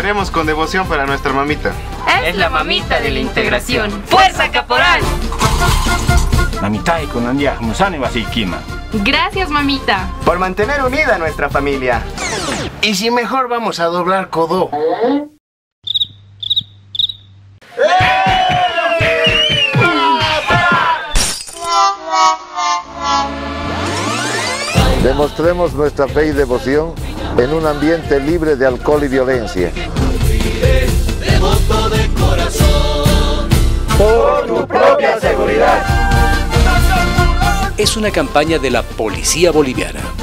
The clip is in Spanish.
haremos con devoción para nuestra mamita. Es la mamita de la integración. ¡Fuerza, caporal! Mamita y con Andia, Musane Vasikima. Gracias, mamita. Por mantener unida nuestra familia. Y si mejor vamos a doblar codo. Demostremos nuestra fe y devoción en un ambiente libre de alcohol y violencia. Devoto de corazón. Por tu propia seguridad. Es una campaña de la Policía Boliviana.